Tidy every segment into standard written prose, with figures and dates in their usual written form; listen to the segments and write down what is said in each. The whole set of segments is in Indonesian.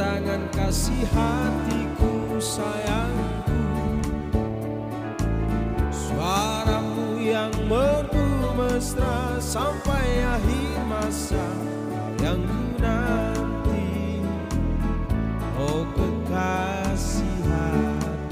kedatangan kasih hatiku sayangku, suaramu yang merdu mesra sampai akhir masa yang ku nanti, oh kekasih hati.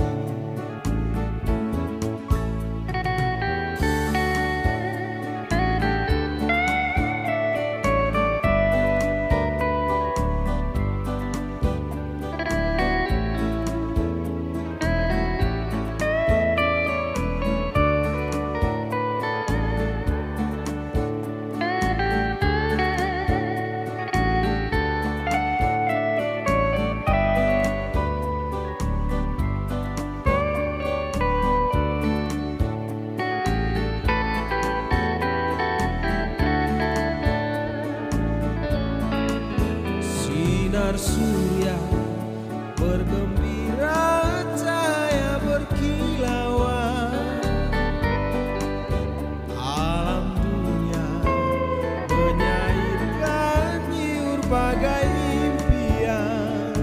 Sinar surya bergembira, cahaya berkilauan, alam dunia menyairkan nyiur bagai impian.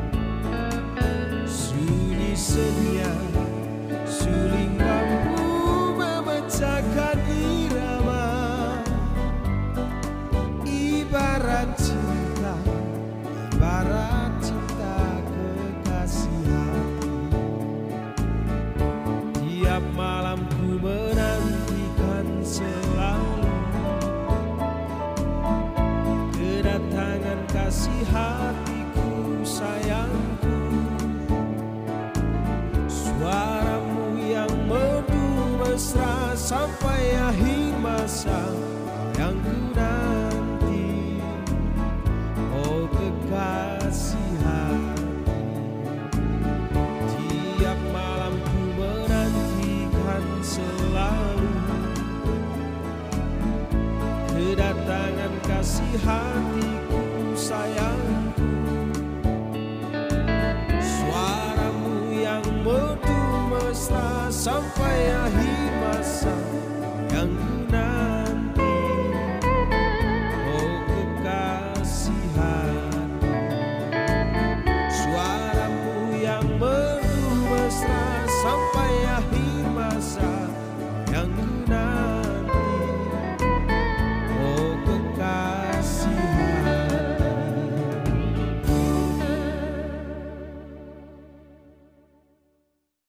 Sunyi senia suling mampu memecahkan irama, ibarat cinta, ibarat cinta kekasih hati. Tiap malam ku menantikan selalu kedatangan kasih hatiku sayangku, suaramu yang merdu mesra sampai akhir masa yang ku nanti, oh kekasih hati. Tiap malam ku menantikan selalu kedatangan kasih hatiku sayangku, suaramu yang merdu mesra sampai akhir